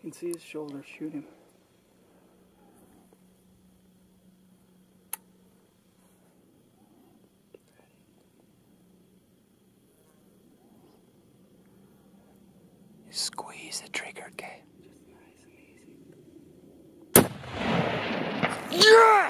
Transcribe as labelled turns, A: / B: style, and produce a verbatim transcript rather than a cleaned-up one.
A: can see his shoulder. Shoot him.
B: Squeeze the trigger, okay?
A: Just nice and easy.
B: Yeah!